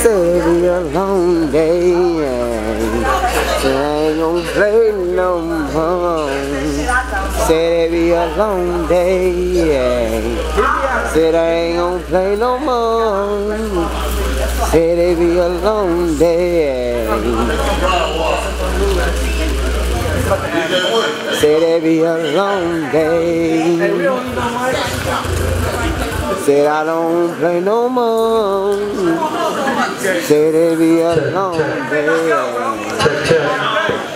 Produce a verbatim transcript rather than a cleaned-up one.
Said it'll be a long day, yeah. Said I ain't gonna play no more. Said it'll be a long day, yeah. Said I ain't gonna play no more. Said it'll be a long day, yeah. Said it'll be a long day. Said I don't play no more. Said it'll be a long day. Check, check.